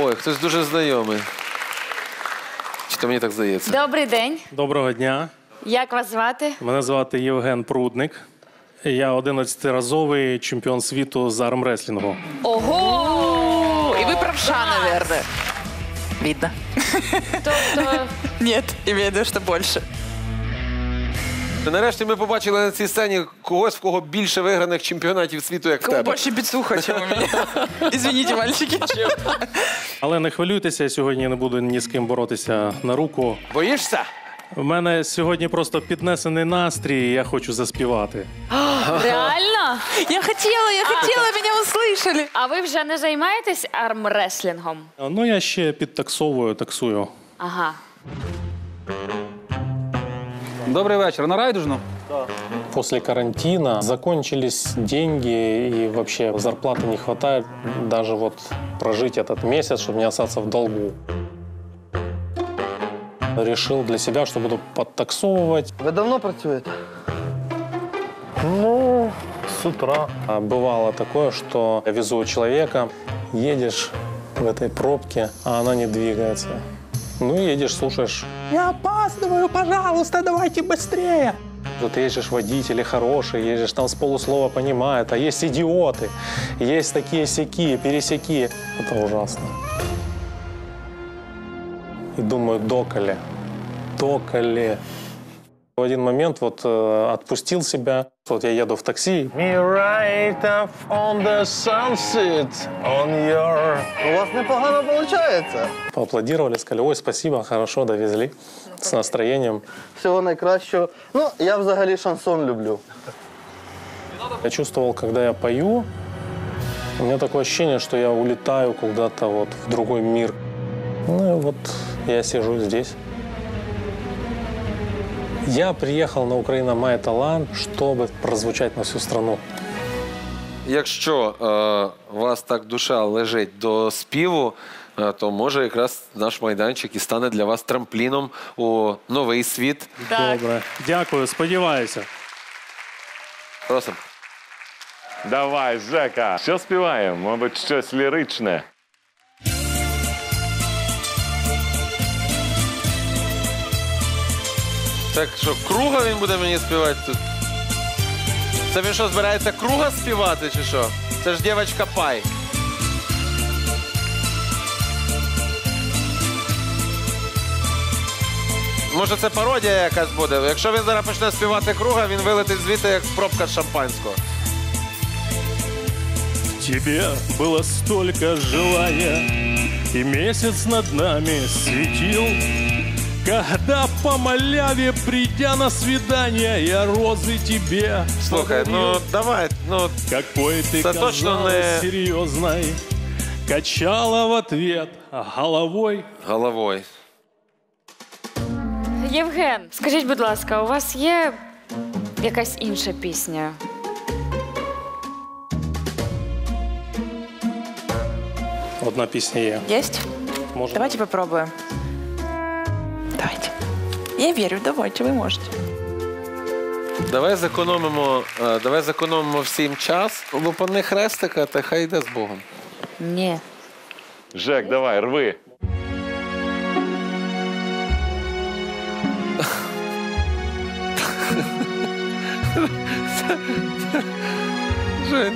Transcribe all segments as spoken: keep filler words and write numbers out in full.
Ой, хтось дуже знайомий. Чи то мені так здається? Добрий день. Доброго дня. Як вас звати? Мене звати Євген Прудник. Я одинадцятиразовий чемпіон світу з армреслінгу. Ого! И вы правша, наверное. Видно. Тобто, Нет, имею в виду, что больше. Нарешті ми побачили на цій сцені когось, в кого більше виграних чемпіонатів світу, як в Кому тебе. больше бицуха, чем у меня. Извините, мальчики. Але не хвилюйтеся, я сьогодні не буду ні з ким боротися на руку. Боїшся? У мене сьогодні просто піднесений настрій, і я хочу заспівати. реально? Я хотела, я хотела, меня услышали. А ви вже не займаєтесь армреслінгом? Ну, я ще підтаксовую, таксую. Ага. Добрий вечір. На райдужну? После карантина закончились деньги, и вообще зарплаты не хватает даже вот прожить этот месяц, чтобы не остаться в долгу. Решил для себя, что буду подтаксовывать. Ви давно працюєте? Ну, с утра. А бывало такое, что я везу человека, едешь в этой пробке, а она не двигается. Ну, едешь, слушаешь. Я опаздываю, пожалуйста, давайте быстрее. Ты едешь, водители хорошие, едешь, там с полуслова понимают, а есть идиоты, есть такие сяки, пересеки. Это ужасно. И думаю, доколе, доколе. В один момент вот э, отпустил себя. Вот я еду в такси. Me right up on the sunset on your... У вас непогано виходить. Поаплодировали, сказали, ой, спасибо, хорошо, довезли. С настроением. Всього найкращого. Ну, я взагалі шансон люблю. Я чувствовал, когда я пою, у меня такое ощущение, что я улетаю куда-то вот в другой мир. Ну и вот я сижу здесь. Я приехал на Украина Має талант, чтобы прозвучать на всю страну. Якщо е, у вас так душа лежить до співу, е, то може якраз наш майданчик і стане для вас трампліном у новий світ. Добре. Дякую, сподіваюся. Просимо. Давай, Жека, що співаємо? Мабуть, щось ліричне. Так що, Круга він буде мені співати тут? Це він що, збирається Круга співати, чи що? Це ж дівчинка Пай. Може, це пародія якась буде? Якщо він зараз почне співати Круга, він вилетить звідти, як пробка з шампанського. В тебе было столько желания, и месяц над нами светил. Когда по маляве, придя на свидание, я розы тебе Слухай, ну давай, ну... Какой ты Це точно казалась не... серьезной, качала в ответ головой. Головой. Євген, скажіть, будь ласка, у вас є якась інша пісня? Одна песня є. Есть? Можно? Давайте попробуем. Давайте. Я верю, давайте, вы можете. Давай зекономимо, е, давай зекономимо всім час. Лупани хрестика, та хай йде з Богом. Ні. Жек, давай, рви. Жень.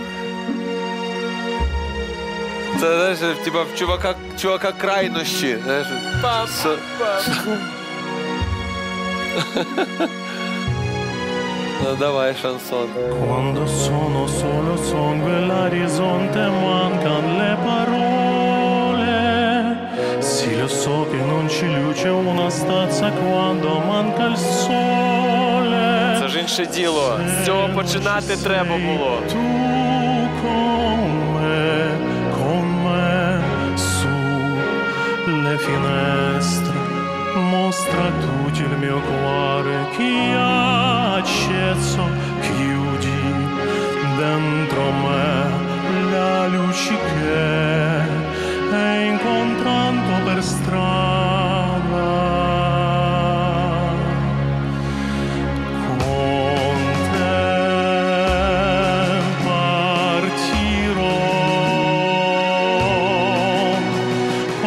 Це, знаєш, типа в чувака, чувака крайнощі. Знаєш, Со- Ну, давай, шансон. Quando sono solo son quell'orizzonte mancan le parole. Sì, lo so che non ci luce una stazza quando manca il sole. Це ж інше діло. З цього починати треба було. Tu con me, con me, su le finestre, mostra tutto il mio cuore che ha acceso, chiudi dentro me la luce che hai incontrato per strada. Con te partirò,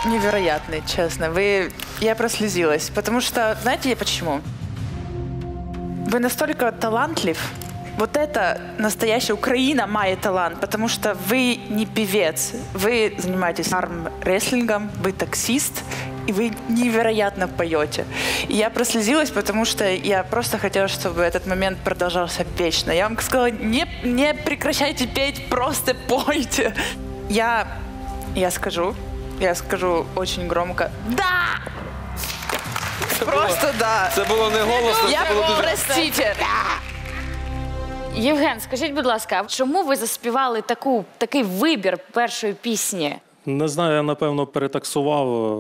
невероятный, честно. Вы... Я прослезилась, потому что, знаете почему? Вы настолько талантлив. Вот это настоящая Украина, має талант, потому что вы не певец, вы занимаетесь армрестлингом, вы таксист, и вы невероятно поете. И я прослезилась, потому что я просто хотела, чтобы этот момент продолжался вечно. Я вам сказала, не, не прекращайте петь, просто пойте. Я, я скажу, я скажу очень громко «Да!» Просто «да». Це було не голосно, Я це було дуже... простите. Євген, скажіть, будь ласка, чому ви заспівали таку, такий вибір першої пісні? Не знаю, я напевно перетаксував.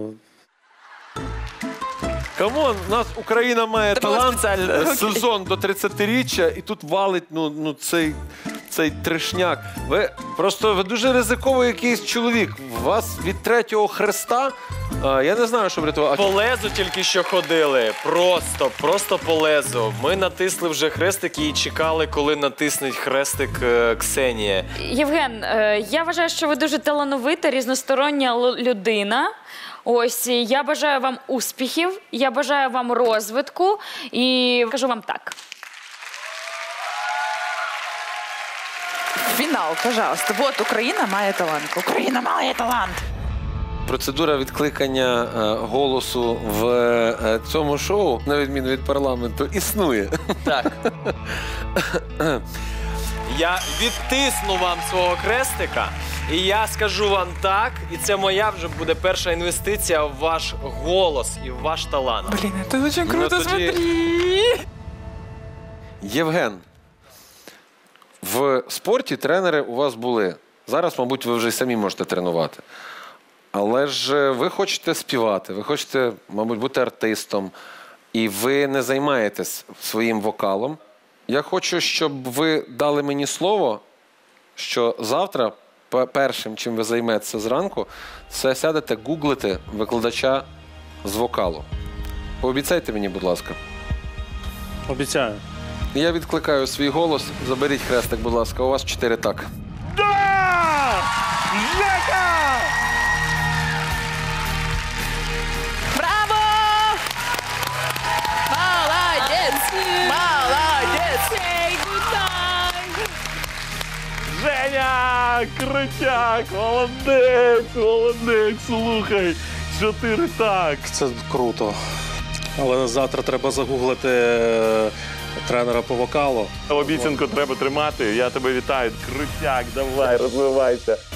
Камон, у нас Україна має було талант, спеціально. е, Окей. сезон до тридцятиріччя, і тут валить ну, ну, цей, цей трешняк. Ви просто ви дуже ризиковий якийсь чоловік. У вас від третього хреста, е, я не знаю, що врятувати. По лезу тільки що ходили. Просто, просто по лезу. Ми натисли вже хрестики і чекали, коли натиснуть хрестик е, Ксенія. Євген, е, я вважаю, що ви дуже талановита, різностороння л- людина. Ось, і я бажаю вам успіхів, я бажаю вам розвитку і кажу вам так. Финал, пожалуйста. Вот Украина має талант. Україна має талант. Процедура відкликання е, голосу в е, цьому шоу, на відміну від парламенту, існує. Так. Я відтисну вам свого хрестика, і я скажу вам так, і це моя вже буде перша інвестиція в ваш голос і в ваш талант. Блин, это очень круто, Ну, тоді- смотри. Євген, в спорті тренери у вас були. Зараз, мабуть, ви вже й самі можете тренувати. Але ж ви хочете співати, ви хочете, мабуть, бути артистом, і ви не займаєтесь своїм вокалом. Я хочу, щоб ви дали мені слово, що завтра пе- першим, чим ви займетеся зранку, це сядете гуглити викладача з вокалу. Пообіцяйте мені, будь ласка. Обіцяю. Я відкликаю свій голос. Заберіть хрестик, будь ласка. У вас чотири так. Браво! Молодец! Молодец! Женя! Крутяк! Молодець! Молодець! Слухай! Чотири так! Це круто. Але завтра треба загуглити е, тренера по вокалу. Обіцянку треба тримати. Я тебе вітаю. Крутяк, давай, розвивайся.